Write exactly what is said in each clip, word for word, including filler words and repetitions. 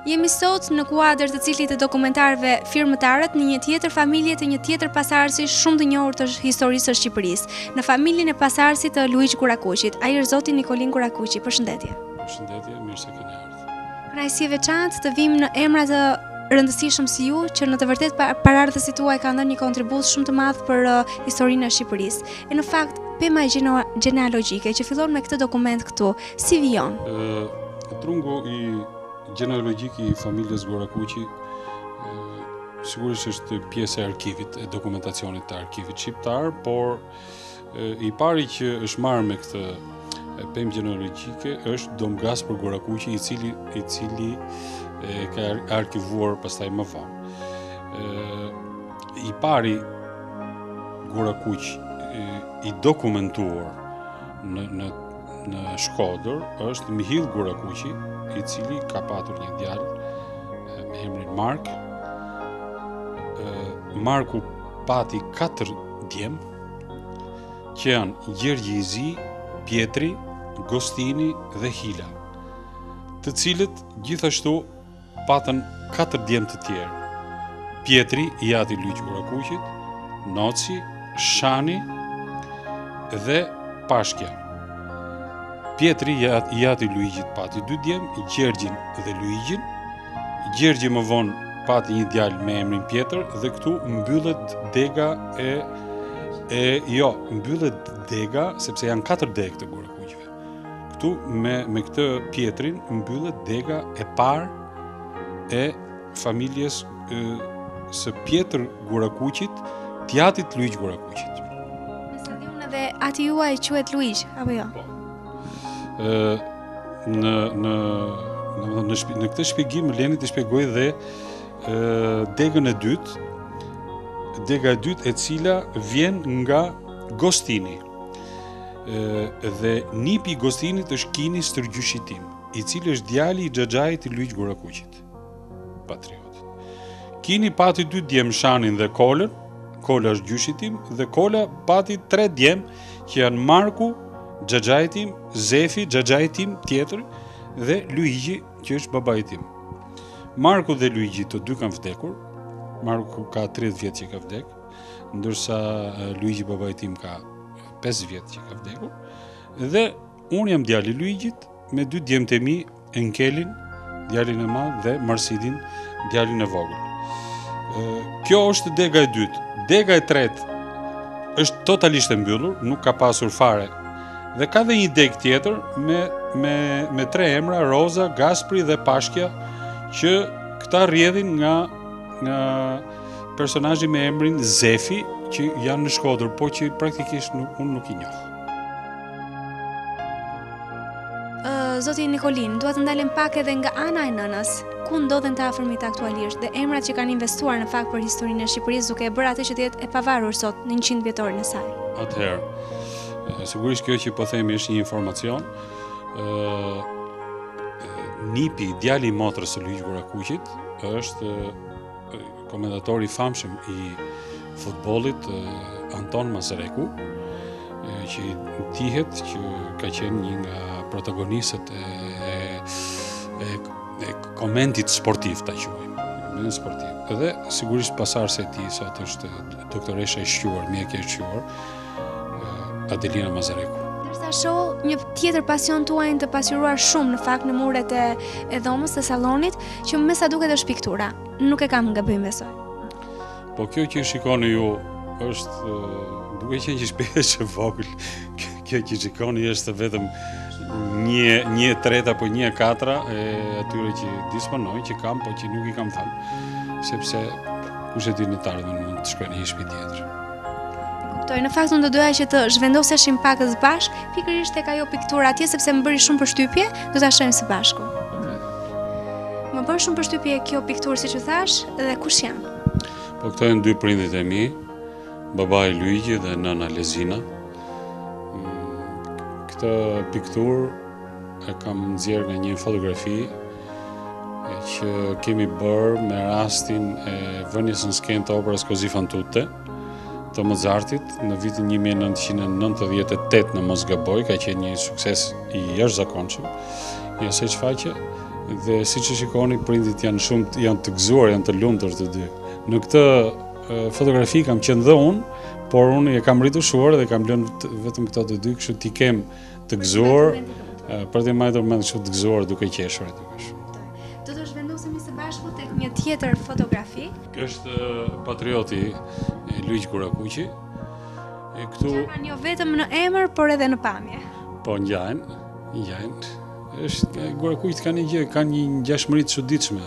Jemi sot në kuadër të cilit të dokumentarëve firmëtarët në një tjetër familje të një tjetër pasardhësi shumë të njohur të historisë së Shqipërisë, në familjen e pasardhësit të Luiç Gurakuqit. Ai është zoti Nikolin Gurakuqi. Përshëndetje. Përshëndetje, mirë se keni ardhur. Kënaqësi e veçantë të vim në emra të rëndësishëm si ju, që në të vërtet paraardhësit tuaj kanë dhënë një kontribut shumë të madh për uh, historinë e Shqipërisë. E në fakt, pema gjenealogjike që fillon me këtë dokument këtu, si vijon? Uh, trungu i gjenealogjik i familjes Gurakuqi uh, sigurisht është pjesë e arkivit, e dokumentacionit të arkivit shqiptar, por uh, i pari që është marrë me këtë pemë gjenealogjike është Dom Gaspër Gurakuqi, i cili i cili e ka arkivuar pastaj më vonë. I pari Gurakuq i dokumentuar në në në Shkodër është Mihill Gurakuqi, i cili ka patur një djalë me emrin Mark. Marku pati katër djem, që janë Gjergji i Zi, Pjetri, Gostini dhe Hila, të cilët gjithashtu patën katër djem të tjerë. Pjetri i ati Luiç Gurakuqit, Noci, Shani dhe Pashkja. Pjetri i ati Luigjit pati dy djem, Gjergjin dhe Luigjin. Gjergji më vonë pati një djalë me emrin Pjetër dhe këtu mbyllet dega e e jo, mbyllet dega sepse janë katër degë të Gurakuqve. Këtu me me këtë Pjetrin mbyllet dega e parë e familjes e, së Pjetër Gurakuqit, tjatit Luiç Gurakuqit. Nëse di unë edhe ati juaj quhet Luiç, apo jo? Po. Ë në në në në, shpi, në këtë shpjegim leni të shpjegoj dhe ë degën e dytë, dega e dytë e cila vjen nga Gostini. Ë dhe nipi i Gostinit është Kini Stërgjyshitim, i cili është djali i xhaxhait të Luiç Gurakuqit, patriot. Kini pati dy djem, Shanin dhe Kolën. Kola është gjyshitim dhe Kola pati tre djem që janë Marku, xhaxhai tim, Zefi, xhaxhai tim tjetër dhe Luigji, që është babai tim. Marku dhe Luigji të dy kanë vdekur. Marku ka tridhjetë vjet që ka vdek, ndërsa Luigji babai tim ka pesë vjet që ka vdekur. Dhe unë jam djali i Luigjit me dy djemtë e mi, Enkelin, djalin e madh, dhe Marsidin, djalin e vogël. Kjo është dega e dytë. Dega e tretë është totalisht e mbyllur, nuk ka pasur fare. Dhe ka dhe një degë tjetër me me me tre emra, Roza, Gaspri dhe Pashkja, që këta rrjedhin nga nga personazhi me emrin Zefi, që janë në Shkodër, po që praktikisht nuk, unë nuk i njoh. Uh, Zoti Nikolin, dua të ndalem pak edhe nga ana e nënës, ku ndodhen të afërmit aktualisht dhe emrat që kanë investuar në fakt për historinë e Shqipërisë, duke e bërë atë që të jetë e pavarur sot në njëqind vjetorin e saj. Atëherë, sigurisht kjo që po themi është një informacion. Ë nipi, djali i motrës së Luiç Gurakuqit është komentatori i famshëm i futbollit, Anton Mazareku, që dihet që ka qenë një nga protagonistët e, e, e, e komentit sportiv, ta quajmë, komentit sportiv. Edhe sigurisht pasardhëse e tij sot është doktoresha e shquar, mjekë e shquar, Adelina Mazareku. Ndërsa shoh një tjetër pasion tuaj të pasqyruar shumë në fakt në muret e, e dhomës së sallonit, që me sa duket është piktura. Nuk e kam gabim besoj. Po kjo që shikoni ju është, duke qenë që shpesh e vogël, kjo që shikoni është vetëm një një tret apo një katra e atyre që disponojnë, që kam, po që nuk i kam thënë, sepse kush e di në të ardhmen mund të shkojnë në një shtëpi tjetër. Kuptoj, në fakt unë do doja që të zhvendoseshim pak së bashku, pikërisht tek ajo pikturë atje, sepse më bëri shumë përshtypje, do ta shohim së bashku. Më bën shumë përshtypje kjo pikturë, siç u thash, dhe kush janë? Po këto janë dy prindit e mi, babai Luigji dhe nëna Lezina. Këtë pikturë e kam nxjerrë nga një fotografi që kemi bërë me rastin e vënies në skenë të operës Così fan tutte të Mozartit në vitin një mijë e nëntëqind e nëntëdhjetë e tetë në mos gaboj, ka qenë një sukses i jashtëzakonshëm i asaj çfaqe, Dhe si që shikoni, prindit janë shumë janë të gëzuar, janë të lumtur të dy. Në këtë fotografi kam qenë dhe unë, por unë e kam ritushuar dhe kam lënë vetëm këto të dy, kështu t'i kem të gëzuar, për t'i mbajtur mend kështu të gëzuar duke qeshur aty kështu. Do të zhvendosemi së bashku tek një tjetër fotografi. Është patrioti Luiq Gurakuqi. E këtu Që kanë jo vetëm në emër, por edhe në pamje. Po ngjajnë, ngjajnë. Është Gurakuqit kanë një gjë, kanë një ngjashmëri të çuditshme.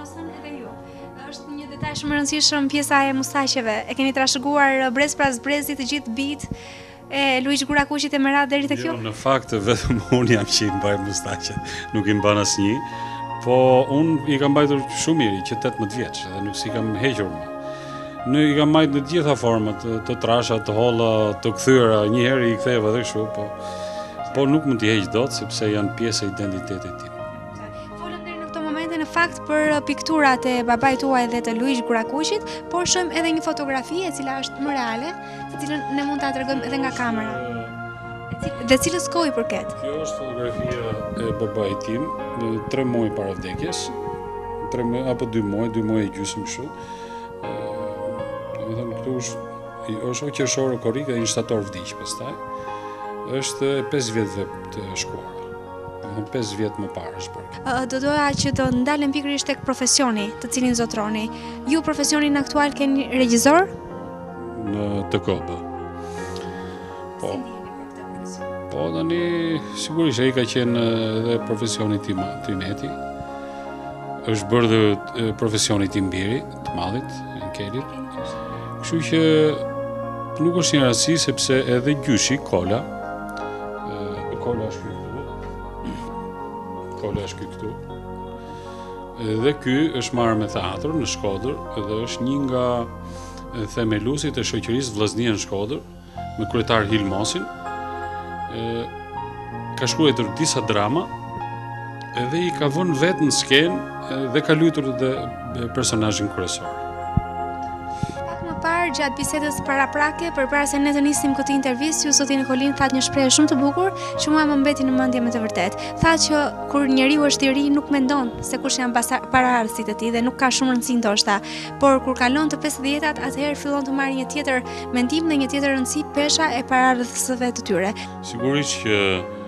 Detaj shumë rëndësishëm pjesa e mustaqeve. E keni trashëguar brez pas brezi të gjithë bit e Luiq Gurakuqit e merat deri te kjo? Jo, në fakt vetëm unë jam që i mbaj mustaqet, nuk i mban asnjë, po unë i kam mbajtur shumë mirë, që tetëmbëdhjetë vjeç, dhe nuk si kam hequr më. Në i kam mbajtur në të gjitha format, të, të trasha, të holla, të kthyera, një herë i ktheva edhe kështu, po po nuk mund t'i heq dot sepse janë pjesë e identitetit tim. Në fakt për pikturat e babait tuaj dhe të Luiq Gurakuqit, por shohim edhe një fotografi e cila është më reale, të cilën ne mund ta tregojmë edhe nga kamera. Dhe cilës kohë i përket? Kjo është fotografia e babait tim, në tre muaj para vdekjes, tre muaj apo dy muaj, dy muaj e gjysmë kështu. Domethënë këtu është është qershor korrik dhe një shtator vdiq pastaj. Është pesë vjet të shkuar. pesë vjet më parë është bërë. Do doja që të ndalem pikërisht tek profesioni të cilin zotroni. Ju profesionin aktual keni regjisor? Në T K B. Po. Po tani sigurisht ai ka qenë edhe profesioni tim Trineti. Është bërë dhe profesioni tim Biri, të Mallit, në Kelit. Kështu që nuk është një rasti sepse edhe gjyshi Kola, Kola është këtu. Kola është këtu. Dhe ky është marrë me teatr në Shkodër dhe është një nga themeluesit e shoqërisë Vllaznia në Shkodër, me kryetar Hilmosin. Ka shkruar disa drama dhe i ka vënë vetë në skenë dhe ka luajtur edhe personazhin kryesor. Parë gjatë bisedës paraprake, përpara se ne të nisim këtë intervistë, ju zoti Nikolin thatë një shprehje shumë të bukur, që mua më mbeti në mendje me të vërtetë. Tha që kur njeriu është i ri nuk mendon se kush janë paraardhësit e tij dhe nuk ka shumë rëndësi ndoshta, por kur kalon të pesëdhjetat, atëherë fillon të marrë një tjetër mendim dhe një tjetër rëndësi pesha e paraardhësve të tyre. Sigurisht që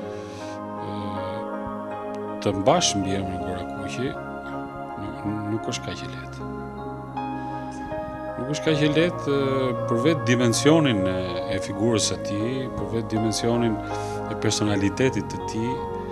të mbash mbi emrin Gurakuqi nuk është kaq e lehtë. Nuk është kaq e lehtë për vetë dimensionin e figurës së tij, për vetë dimensionin e personalitetit të tij,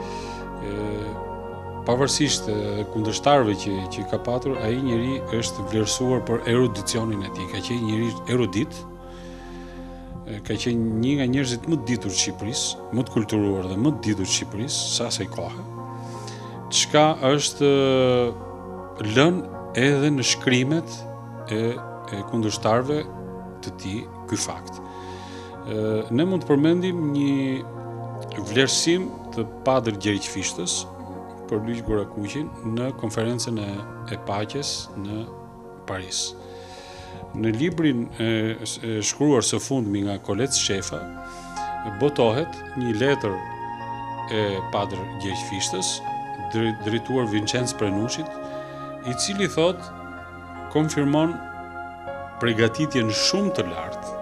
pavarësisht e kundërshtarëve që që ka patur, ai njeri është vlerësuar për erudicionin e tij. Ka qenë njeri erudit, ka qenë një nga njerëzit më të ditur të Shqipërisë, më të kulturuar dhe më të ditur të Shqipërisë sa asaj kohe. Çka është lënë edhe në shkrimet e e kundërshtarëve të tij ky fakt. Ne mund të përmendim një vlerësim të Padër Gjergj Fishtës për Luiq Gurakuqin në konferencën e, e paqes në Paris. Në librin e, e shkruar së fundmi nga Kolet Shefa, botohet një letër e Padër Gjergj Fishtës, drejtuar Vincenz Prenushit, i cili thot konfirmon përgatitjen shumë të lartë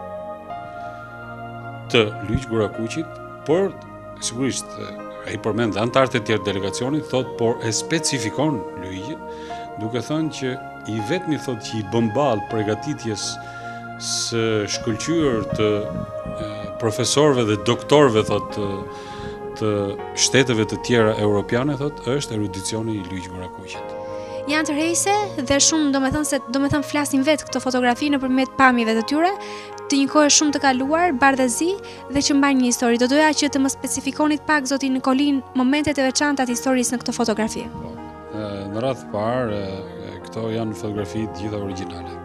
të Luiq Gurakuqit, por sigurisht ai përmend anëtarët e tjerë delegacionit, thot por e specifikon Luiqin, duke thënë që i vetmi thot që i bën ballë përgatitjes së shkëlqyer të e, profesorëve dhe doktorëve thot të, të shteteve të tjera europiane, thot është erudicioni i Luiq Gurakuqit. Janë të rejse dhe shumë do me thënë se do me thënë flasin vetë këto fotografi në përmet pamjeve të tyre, të një kohë shumë të kaluar, bardhazi dhe që mbajnë një histori. Do doja që të më specifikonit pak zoti Nikolin momentet e veçanta të historisë në këto fotografi. Po, në radhë parë, këto janë fotografi të gjitha origjinale.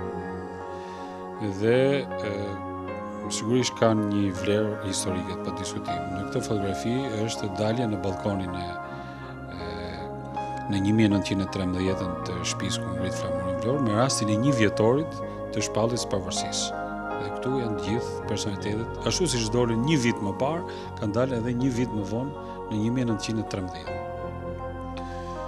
Dhe e, sigurisht kanë një vlerë historike pa diskutim. Në këtë fotografi është dalja në balkonin e në një mijë e nëntëqind e trembëdhjetë të shtëpisë ku ngrit flamurin Vlorë, me rastin e një vjetorit të shpalljes së pavarësisë. Dhe këtu janë të gjithë personalitetet, ashtu siç dolën një vit më parë, kanë dalë edhe një vit më vonë në një mijë e nëntëqind e trembëdhjetë.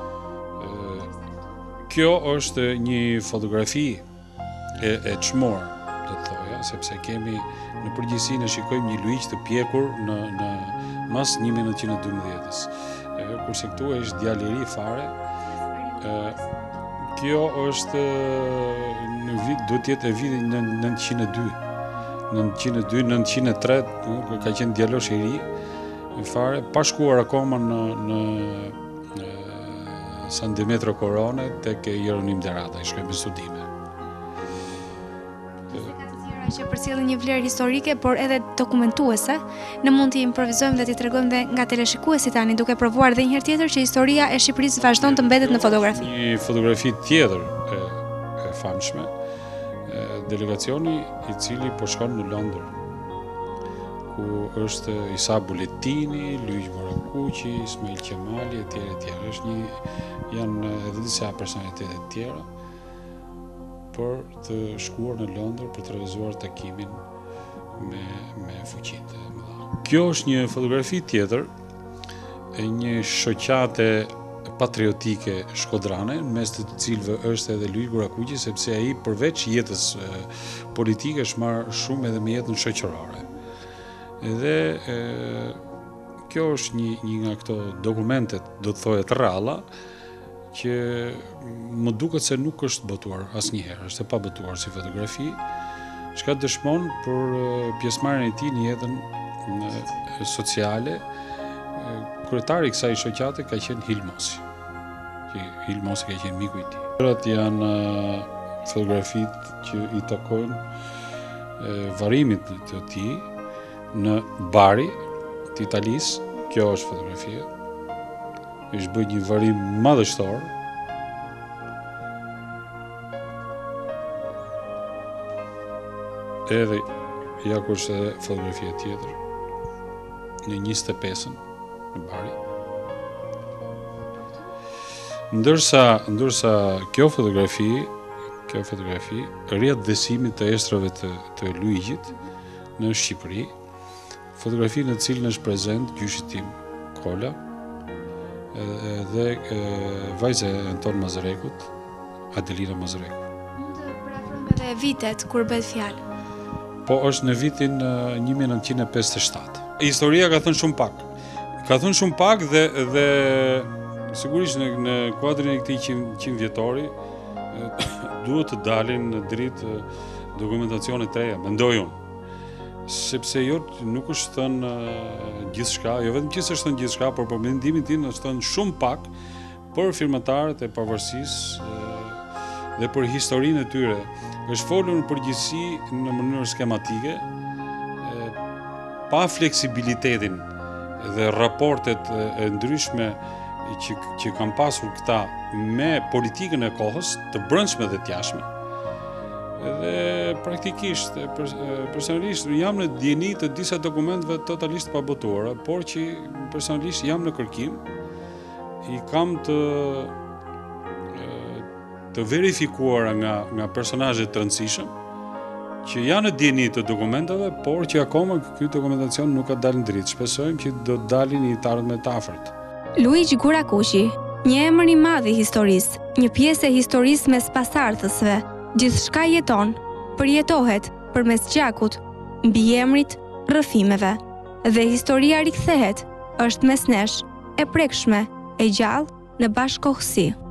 Kjo është një fotografi e, e çmuar, do të thoja, sepse kemi në përgjithësi ne shikojmë një Luiq të pjekur në në mas një mijë nëntëqind e dymbëdhjetës. Kurse këtu është djalë i ri fare. E, kjo është në vit duhet të jetë e vitit nëntëqind e dy. nëntëqind e dy, nëntëqind e tre, ka qenë djalosh i ri fare, pa shkuar akoma në në San Dimetro Korone tek Jeronim Derata, i shkojmë në studime. Që përcjellin një vlerë historike, por edhe dokumentuese, ne mund t'i improvizojmë dhe t'i tregojmë dhe nga teleshikuesit tani, duke provuar edhe një herë tjetër që historia e Shqipërisë vazhdon të mbetet në fotografi. Një fotografi tjetër e, e famshme, e, delegacioni i cili po shkon në Londër, ku është Isa Buletini, Luiq Borakuqi, Ismail Qemali, e tjerë e tjerë. Është një, janë edhe disa personalitete të tjera, për të shkuar në Londër për të realizuar takimin me, me fuqitë e mëdha. Kjo është një fotografi tjetër e një shoqate patriotike shkodrane, në mes të cilëve është edhe Luiq Borakuqi, sepse ai përveç jetës e, politike është marrë shumë edhe me jetën shoqërore. Edhe e, kjo është një, një nga këto dokumentet, do të thohet rralla, që më duket se nuk është botuar asnjëherë, është e pa botuar si fotografi, çka dëshmon për pjesëmarrjen e tij në jetën sociale. Kryetari i kësaj shoqate ka qenë Hilmosi. Që Hilmosi ka qenë miku i tij. Kërat janë fotografitë që i takojnë varrimit të tij në Bari të Italisë. Kjo është fotografia. Është bërë një varrim madhështor. Edhe ja kur është edhe fotografia tjetër në njëzet e pesën në Bari. Ndërsa, ndërsa kjo fotografi, kjo fotografi rrjet dësimit të estrave të, të Luiqit në Shqipëri, fotografi në cilën është prezent gjyshi tim Kola, dhe vajza e Anton Mazarekut, Adelina Mazareku. Mund të parafrojmë edhe vitet kur bëhet fjalë? Po është në vitin një mijë nëntëqind e pesëdhjetë e shtatë. Historia ka thënë shumë pak. Ka thënë shumë pak dhe, dhe sigurisht në, në kuadrin e këtij qind vjetori duhet të dalin në dritë dokumentacione të reja, mendoj unë. Sepse jo nuk është thënë uh, gjithçka, jo vetëm që është thënë gjithçka, por për mendimin tim është thënë shumë pak për firmatarët e pavarësisë uh, dhe për historinë e tyre. Është folur në përgjithësi në mënyrë skematike, uh, pa fleksibilitetin dhe raportet e ndryshme që, që kanë pasur këta me politikën e kohës, të brendshme dhe të jashtme. Dhe praktikisht, personalisht jam në dieni të disa dokumenteve totalisht pa botuara, por që personalisht jam në kërkim, i kam të të verifikuara nga nga personazhe të rëndësishëm që janë në dieni të dokumenteve, por që akoma ky dokumentacion nuk ka dalë në dritë. Shpresojmë që do të dalin në të ardhmen të afërt. Luiq Borakuqi, një emër i madh i historisë, një pjesë e historisë mes pasardhësve. Gjithçka jeton, përjetohet përmes gjakut, mbiemrit, rrëfimeve. Dhe historia rikthehet, është mes nesh, e prekshme, e gjallë në bashkëkohësi.